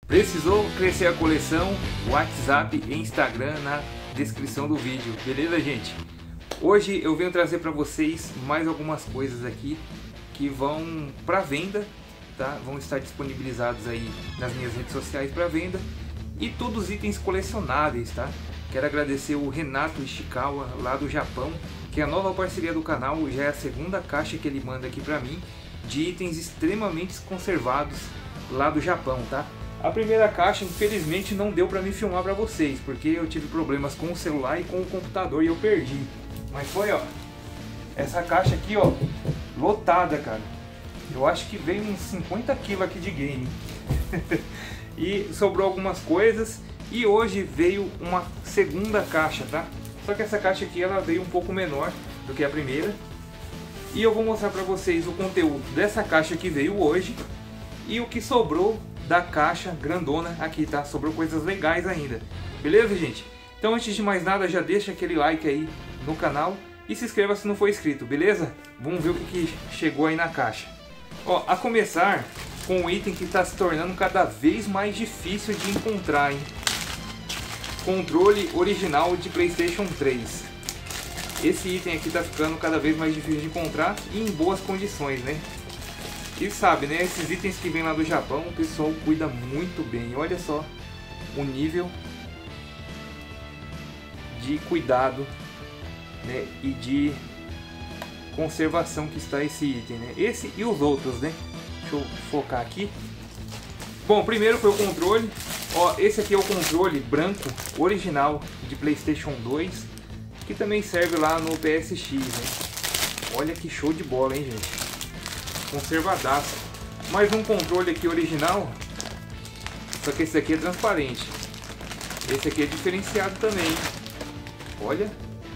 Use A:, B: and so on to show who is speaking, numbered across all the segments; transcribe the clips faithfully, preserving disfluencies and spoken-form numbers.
A: Precisou crescer a coleção? WhatsApp e Instagram na descrição do vídeo, beleza, gente? Hoje eu venho trazer para vocês mais algumas coisas aqui que vão para venda, tá? Vão estar disponibilizados aí nas minhas redes sociais para venda e todos itens colecionáveis, tá? Quero agradecer o Renato Ishikawa lá do Japão, que é a nova parceria do canal, já é a segunda caixa que ele manda aqui para mim de itens extremamente conservados lá do Japão, tá? A primeira caixa, infelizmente, não deu para me filmar para vocês, porque eu tive problemas com o celular e com o computador e eu perdi. Mas foi, ó, essa caixa aqui, ó, lotada, cara. Eu acho que veio uns cinquenta quilos aqui de game. E sobrou algumas coisas. E hoje veio uma segunda caixa, tá? Só que essa caixa aqui, ela veio um pouco menor do que a primeira. E eu vou mostrar para vocês o conteúdo dessa caixa que veio hoje e o que sobrou da caixa grandona aqui, tá? Sobrou coisas legais ainda, beleza, gente? Então, antes de mais nada, já deixa aquele like aí no canal e se inscreva se não for inscrito, beleza? Vamos ver o que, que chegou aí na caixa. Ó, a começar com um item que está se tornando cada vez mais difícil de encontrar, hein? Controle original de PlayStation três. Esse item aqui está ficando cada vez mais difícil de encontrar e em boas condições, né? E sabe, né? Esses itens que vem lá do Japão, o pessoal cuida muito bem. Olha só o nível de cuidado, né, e de conservação que está esse item, né? Esse e os outros, né? Deixa eu focar aqui. Bom, primeiro foi o controle. Ó, esse aqui é o controle branco original de PlayStation dois, que também serve lá no P S X, né? Olha que show de bola, hein, gente? Conservadaço. Mais um controle aqui original, só que esse aqui é transparente. Esse aqui é diferenciado também, hein? Olha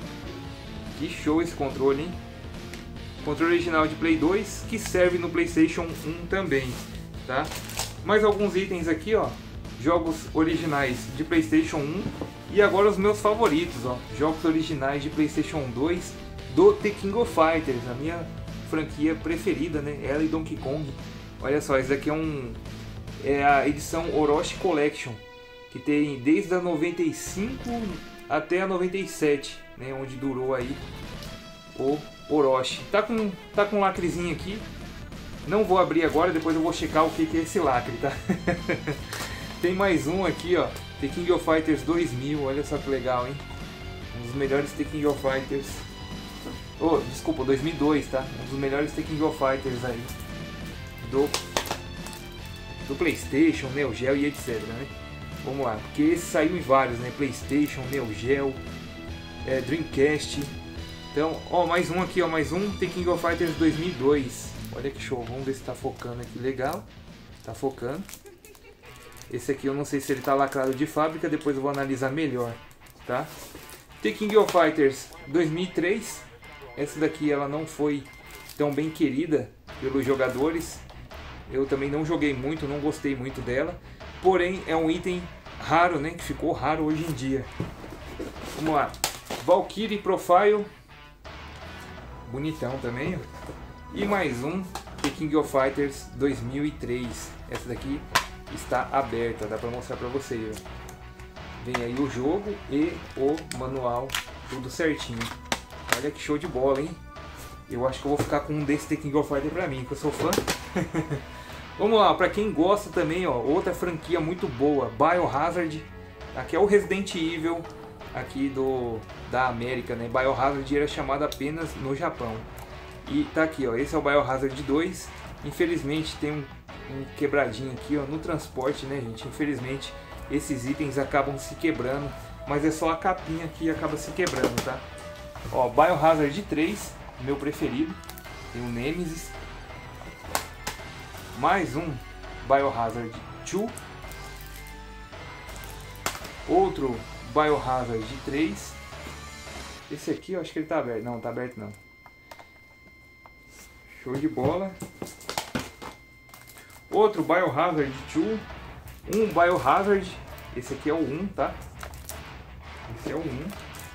A: que show esse controle, hein? Controle original de Play dois, que serve no PlayStation um também, tá? Mais alguns itens aqui, ó, jogos originais de PlayStation um e agora os meus favoritos, ó, jogos originais de PlayStation dois do The King of Fighters, a minha franquia preferida, né? Ela e Donkey Kong. Olha só, esse daqui é um é a edição Orochi Collection, que tem desde a noventa e cinco até a noventa e sete, né, onde durou aí o Orochi. Tá com tá com um lacrezinho aqui. Não vou abrir agora, depois eu vou checar o que que é esse lacre, tá? Tem mais um aqui, ó, The King of Fighters dois mil. Olha só que legal, hein? Um dos melhores The King of Fighters. Oh, desculpa, dois mil e dois, tá? Um dos melhores The King of Fighters aí do, do PlayStation, Neo Geo e etc, né? Vamos lá, porque esse saiu em vários, né? PlayStation, Neo Geo, é, Dreamcast. Então, ó, mais um aqui, ó, mais um The King of Fighters dois mil e dois. Olha que show, vamos ver se tá focando aqui, legal. Tá focando. Esse aqui eu não sei se ele tá lacrado de fábrica, depois eu vou analisar melhor, tá? The King of Fighters dois mil e três. Essa daqui ela não foi tão bem querida pelos jogadores. Eu também não joguei muito, não gostei muito dela. Porém é um item raro, né? Que ficou raro hoje em dia. Vamos lá. Valkyrie Profile. Bonitão também, ó. E mais um The King of Fighters dois mil e três. Essa daqui está aberta, dá pra mostrar pra vocês, ó. Vem aí o jogo e o manual, tudo certinho. Olha que show de bola, hein? Eu acho que eu vou ficar com um desse The King of Fighters pra mim, que eu sou fã. Vamos lá, pra quem gosta também, ó, outra franquia muito boa, Biohazard. Aqui é o Resident Evil aqui do, da América, né? Biohazard era chamado apenas no Japão. E tá aqui, ó, esse é o Biohazard dois. Infelizmente tem um, um quebradinho aqui, ó, no transporte, né, gente? Infelizmente esses itens acabam se quebrando, mas é só a capinha que acaba se quebrando, tá? Ó, Biohazard três, meu preferido. Tem o Nemesis. Mais um Biohazard dois. Outro Biohazard três. Esse aqui eu acho que ele tá aberto. Não, tá aberto não. Show de bola. Outro Biohazard dois. Um Biohazard. Esse aqui é o um, tá? Esse é o um.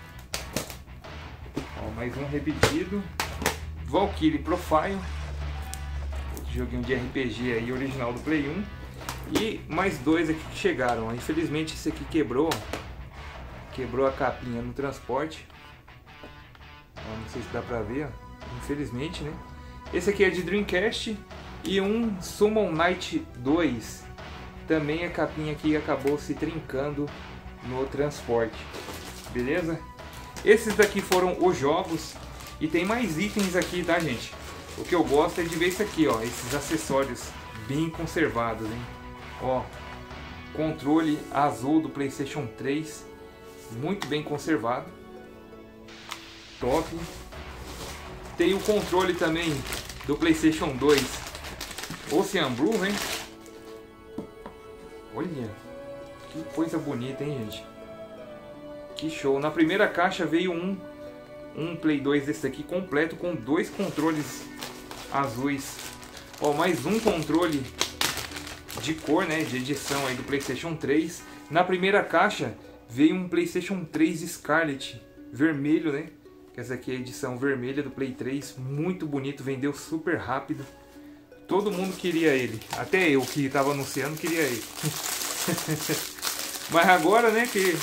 A: Ó, mais um repetido. Valkyrie Profile. Joguinho de R P G aí, original do Play um. E mais dois aqui que chegaram. Infelizmente esse aqui quebrou. Quebrou a capinha no transporte. Não sei se dá pra ver. Infelizmente, né? Esse aqui é de Dreamcast. E um Summon Night dois. Também a capinha aqui acabou se trincando no transporte. Beleza? Esses daqui foram os jogos. E tem mais itens aqui, tá, gente? O que eu gosto é de ver isso aqui, ó. Esses acessórios bem conservados, hein? Ó, controle azul do PlayStation três, muito bem conservado, top. Tem o controle também do PlayStation dois, Ocean Blue, hein? Olha, que coisa bonita, hein, gente? Que show! Na primeira caixa veio um, um Play dois desse aqui completo com dois controles azuis. Ó, mais um controle de cor, né, de edição aí do PlayStation três. Na primeira caixa veio um PlayStation três Scarlet vermelho, né? Essa aqui é a edição vermelha do Play três, muito bonito, vendeu super rápido. Todo mundo queria ele, até eu que estava anunciando queria ele. Mas agora, né, que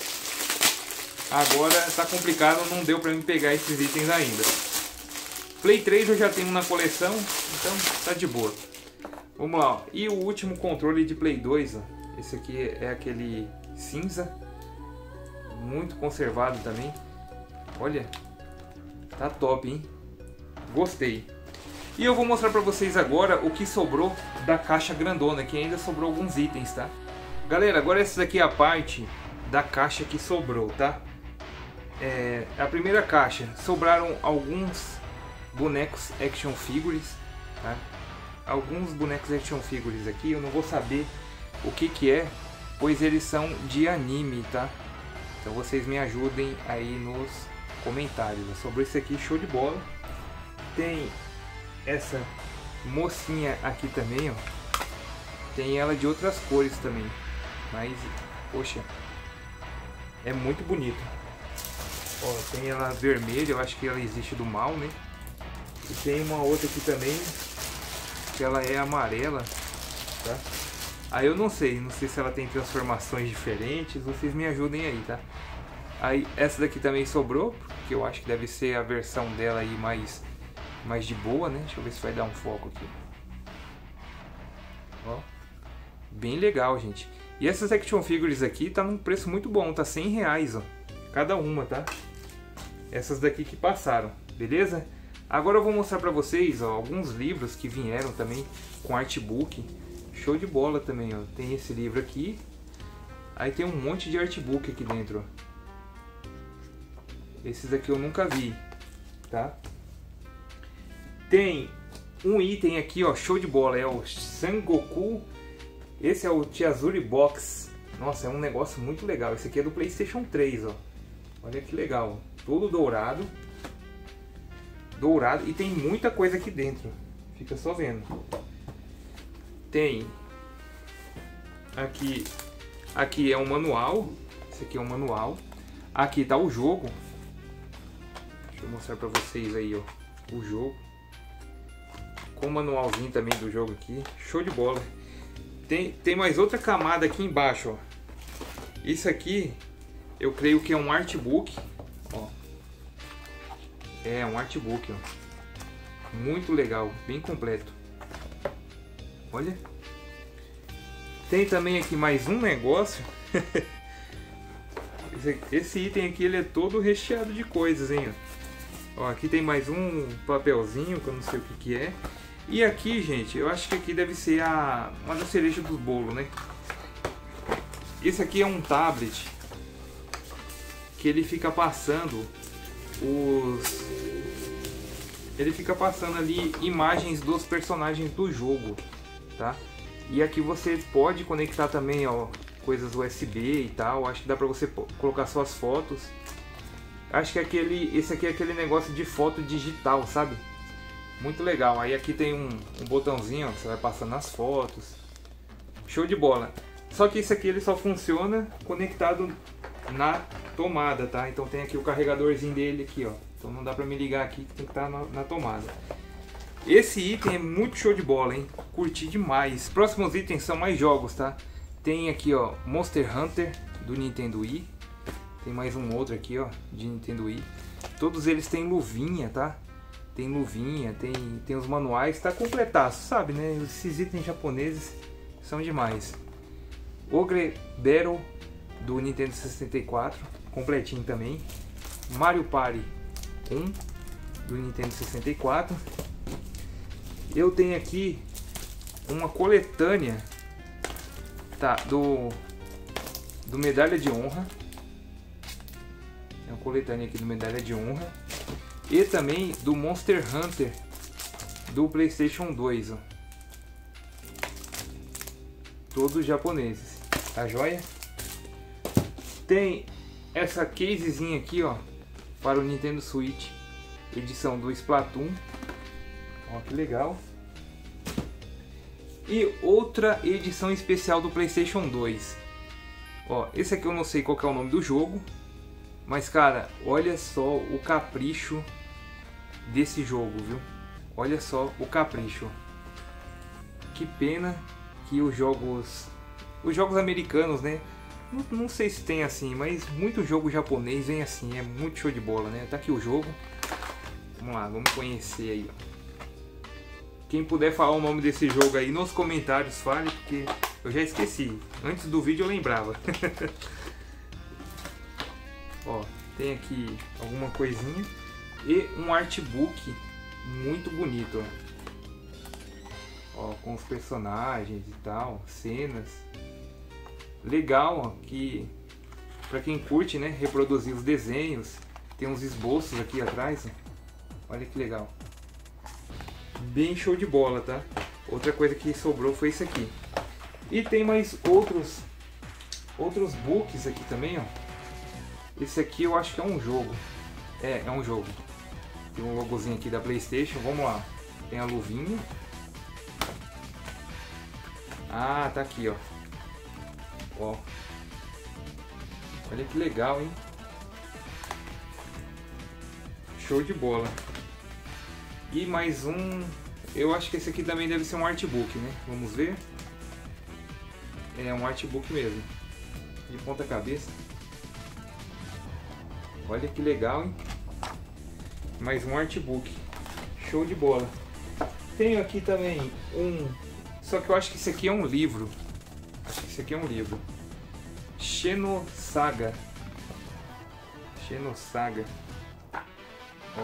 A: agora tá complicado, não deu para mim pegar esses itens ainda. Play três eu já tenho na coleção, então tá de boa. Vamos lá, ó. E o último controle de Play dois, ó. Esse aqui é aquele cinza, muito conservado também. Olha, tá top, hein? Gostei. E eu vou mostrar pra vocês agora o que sobrou da caixa grandona, que ainda sobrou alguns itens, tá? Galera, agora essa daqui é a parte da caixa que sobrou, tá? É, a primeira caixa, sobraram alguns bonecos action figures, tá? Alguns bonecos action figures aqui, eu não vou saber o que que é, pois eles são de anime, tá? Então vocês me ajudem aí nos comentários. Sobre esse aqui, show de bola. Tem essa mocinha aqui também, ó. Tem ela de outras cores também, mas, poxa, é muito bonito. Ó, tem ela vermelha, eu acho que ela existe do mal, né? E tem uma outra aqui também, que ela é amarela, tá? Aí eu não sei, não sei se ela tem transformações diferentes, vocês me ajudem aí, tá? Aí essa daqui também sobrou, porque eu acho que deve ser a versão dela aí mais, mais de boa, né? Deixa eu ver se vai dar um foco aqui. Ó, bem legal, gente. E essas action figures aqui tá num preço muito bom, tá cem reais, ó, cada uma, tá? Essas daqui que passaram, beleza? Agora eu vou mostrar pra vocês, ó, alguns livros que vieram também com artbook. Show de bola também, ó. Tem esse livro aqui. Aí tem um monte de artbook aqui dentro, ó. Esses aqui eu nunca vi, tá? Tem um item aqui, ó, show de bola. É o Sangoku. Esse é o Chiazuri Box. Nossa, é um negócio muito legal. Esse aqui é do PlayStation três, ó. Olha que legal. Todo dourado. Dourado. E tem muita coisa aqui dentro. Fica só vendo. Tem aqui, aqui é um manual. Esse aqui é um manual. Aqui tá o jogo. Deixa eu mostrar pra vocês aí, ó, o jogo. Com o manualzinho também do jogo aqui. Show de bola. Tem, tem mais outra camada aqui embaixo, ó. Isso aqui, eu creio que é um artbook, ó. É um artbook, ó. Muito legal, bem completo. Olha. Tem também aqui mais um negócio. esse, esse item aqui, ele é todo recheado de coisas, hein? Ó, aqui tem mais um papelzinho que eu não sei o que que é. E aqui, gente, eu acho que aqui deve ser a uma das cerejas do bolo, né? Esse aqui é um tablet que ele fica passando os ele fica passando ali imagens dos personagens do jogo, tá? E aqui você pode conectar também, ó, coisas U S B e tal. Acho que dá pra você colocar suas fotos. Acho que aquele, esse aqui é aquele negócio de foto digital, sabe? Muito legal. Aí aqui tem um, um botãozinho, ó, que você vai passando as fotos. Show de bola. Só que isso aqui ele só funciona conectado na tomada, tá? Então tem aqui o carregadorzinho dele aqui, ó. Então não dá pra me ligar aqui, que tem que estar na, na tomada. Esse item é muito show de bola, hein? Curti demais. Próximos itens são mais jogos, tá? Tem aqui, ó, Monster Hunter do Nintendo Wii. Tem mais um outro aqui, ó, de Nintendo Wii. Todos eles têm luvinha, tá? Tem luvinha, tem, tem os manuais, tá completaço, sabe, né? Esses itens japoneses são demais. Ogre Battle do Nintendo sessenta e quatro, completinho também. Mario Party um do Nintendo sessenta e quatro. Eu tenho aqui uma coletânea, tá, do do Medalha de Honra. É uma coletânea aqui do Medalha de Honra. E também do Monster Hunter do PlayStation dois, ó. Todos japoneses, tá joia? Tem essa casezinha aqui, ó, para o Nintendo Switch, edição do Splatoon. Ó, que legal. E outra edição especial do PlayStation dois. Ó, esse aqui eu não sei qual que é o nome do jogo, mas cara, olha só o capricho desse jogo, viu? Olha só o capricho. Que pena que os jogos os jogos americanos, né? Não, não sei se tem assim, mas muito jogo japonês vem assim, é muito show de bola, né? Tá aqui o jogo. Vamos lá, vamos conhecer aí, ó. Quem puder falar o nome desse jogo aí nos comentários, fale, porque eu já esqueci. Antes do vídeo eu lembrava. Ó, tem aqui alguma coisinha e um artbook muito bonito, ó. Ó, com os personagens e tal, cenas. Legal, ó, que pra quem curte, né, reproduzir os desenhos, tem uns esboços aqui atrás, ó. Olha que legal. Bem show de bola, tá? Outra coisa que sobrou foi isso aqui. E tem mais outros outros books aqui também, ó. Esse aqui eu acho que é um jogo. É, é um jogo. Tem um logozinho aqui da PlayStation. Vamos lá. Tem a luvinha. Ah, tá aqui, ó. Ó. Olha que legal, hein? Show de bola. E mais um... Eu acho que esse aqui também deve ser um artbook, né? Vamos ver. É um artbook mesmo. De ponta cabeça. Olha que legal, hein? Mais um artbook. Show de bola. Tenho aqui também um... Só que eu acho que esse aqui é um livro. Acho que esse aqui é um livro. Xenosaga. Xenosaga. Ó.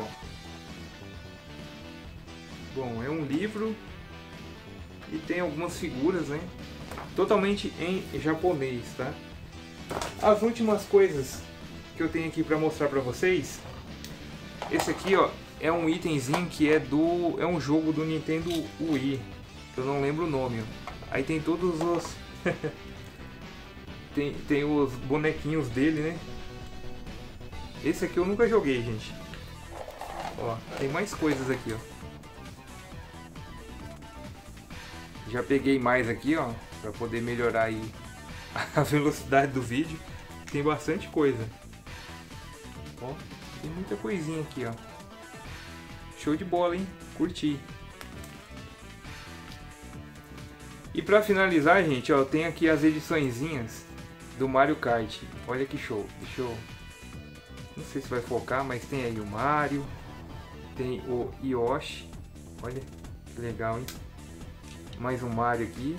A: Bom, é um livro. E tem algumas figuras, né? Totalmente em japonês, tá? As últimas coisas que eu tenho aqui para mostrar para vocês. Esse aqui, ó, é um itemzinho que é do é um jogo do Nintendo Wii. Eu não lembro o nome, ó. Aí tem todos os tem tem os bonequinhos dele, né? Esse aqui eu nunca joguei, gente. Ó, tem mais coisas aqui, ó. Já peguei mais aqui, ó, para poder melhorar aí a velocidade do vídeo. Tem bastante coisa. Ó, tem muita coisinha aqui, ó. Show de bola, hein? Curti. E pra finalizar, gente, ó, tem aqui as ediçõezinhas do Mario Kart. Olha que show. Deixa eu... Não sei se vai focar, mas tem aí o Mario. Tem o Yoshi. Olha que legal, hein? Mais um Mario aqui.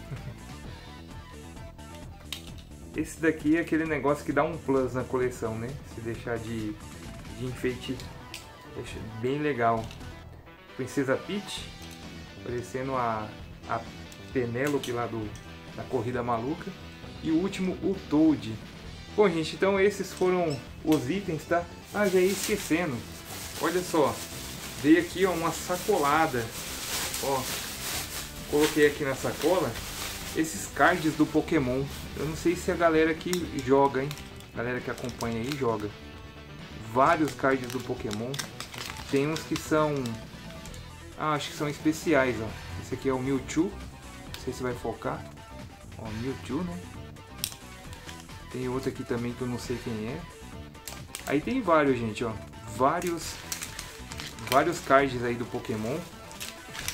A: Esse daqui é aquele negócio que dá um plus na coleção, né? Se deixar de, de enfeite, deixa bem legal. Princesa Peach, parecendo a, a Penélope lá do, da Corrida Maluca. E o último, o Toad. Bom, gente, então esses foram os itens, tá? Ah, já ia esquecendo. Olha só, veio aqui, ó, uma sacolada. Ó, coloquei aqui na sacola esses cards do Pokémon. Eu não sei se a galera que joga, hein? A galera que acompanha aí joga. Vários cards do Pokémon. Tem uns que são... Ah, acho que são especiais, ó. Esse aqui é o Mewtwo. Não sei se vai focar. Ó, Mewtwo, né? Tem outro aqui também que eu não sei quem é. Aí tem vários, gente, ó. Vários... Vários cards aí do Pokémon.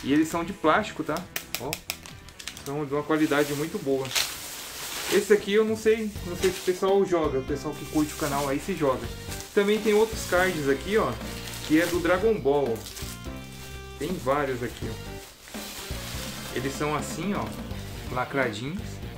A: E eles são de plástico, tá? Ó, são de uma qualidade muito boa. Esse aqui eu não sei, não sei se o pessoal joga, o pessoal que curte o canal aí se joga. Também tem outros cards aqui, ó, que é do Dragon Ball. Tem vários aqui, ó. Eles são assim, ó, lacradinhos,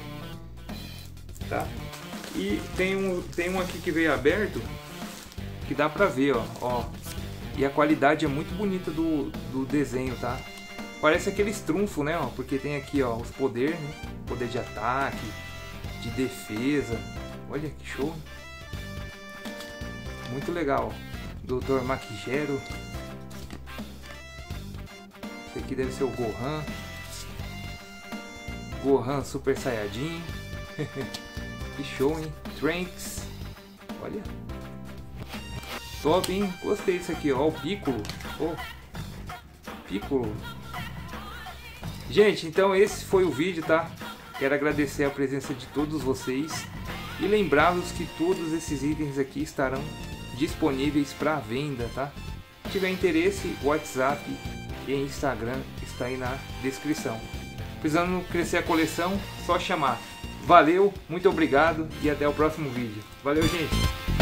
A: tá? E tem um, tem um aqui que veio aberto, que dá pra ver, ó, ó. E a qualidade é muito bonita do, do desenho, tá? Parece aqueles trunfos, né, ó, porque tem aqui, ó, os poderes, né? Poder de ataque, de defesa. Olha que show. Muito legal. doutor Makijero. Esse aqui deve ser o Gohan. Gohan Super Saiyajin. Que show, hein? Trunks. Olha. Top, hein? Gostei disso aqui, ó. O Piccolo. Oh. Piccolo. Gente, então esse foi o vídeo, tá? Quero agradecer a presença de todos vocês. E lembrá-los que todos esses itens aqui estarão disponíveis para venda, tá? Se tiver interesse, o WhatsApp e Instagram está aí na descrição. Precisando crescer a coleção, só chamar. Valeu, muito obrigado e até o próximo vídeo. Valeu, gente!